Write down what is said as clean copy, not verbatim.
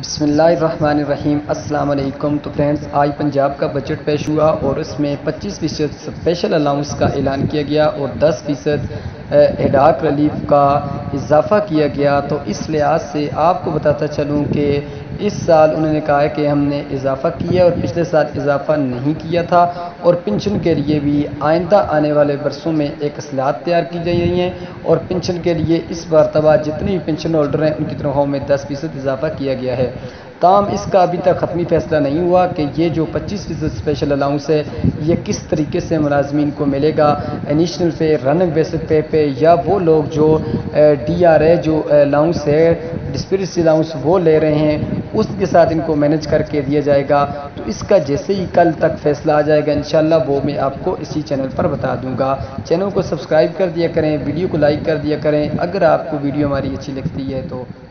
بسم اللہ الرحمن الرحیم۔ السلام علیکم۔ تو فرینڈز، آج پنجاب کا بجٹ پیش ہوا اور اس میں 25% اسپیشل الاؤنس کا اعلان کیا گیا اور 10% ایڈاک ریلیف کا اضافہ کیا گیا۔ تو اس لحاظ سے آپ کو بتاتا چلوں کہ اس سال انہوں نے کہا ہے کہ ہم نے اضافہ کیا اور پچھلے سال اضافہ نہیں کیا تھا، اور پنشن کے لیے بھی آئندہ آنے والے برسوں میں ایک اصلاحات تیار کی جا رہی ہیں، اور پنشن کے لیے اس مرتبہ جتنے بھی پنشن ہولڈر ہیں ان کی تنخواہوں میں 10% اضافہ کیا گیا ہے۔ تاہم اس کا ابھی تک حتمی فیصلہ نہیں ہوا کہ یہ جو 25% اسپیشل الاؤنس ہے یہ کس طریقے سے ملازمین کو ملے گا، انیشنل پے، رننگ بیسک پے یا وہ لوگ جو ڈی آر اے جو الاؤنس ہے، ڈسپیرسی الاؤنس وہ لے رہے ہیں، اس کے ساتھ ان کو مینج کر کے دیا جائے گا۔ تو اس کا جیسے ہی کل تک فیصلہ آ جائے گا انشاءاللہ وہ میں آپ کو اسی چینل پر بتا دوں گا۔ چینل کو سبسکرائب کر دیا کریں، ویڈیو کو لائک کر دیا کریں، اگر آپ کو ویڈیو ہماری اچھی لگتی ہے تو